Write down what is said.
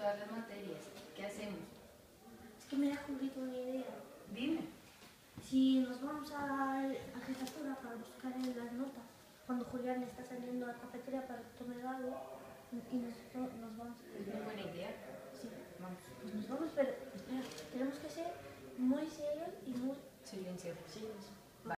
todas las materias. ¿Qué hacemos? Es que me ha ocurrido una idea. Dime. Si nos vamos a jefatura para buscar en las notas, cuando Julián está saliendo a la cafetería para tomar algo, y nos vamos. Es una buena idea. Sí. Vamos. Pues nos vamos, pero espera, tenemos que ser muy serios y muy Silencio. serios.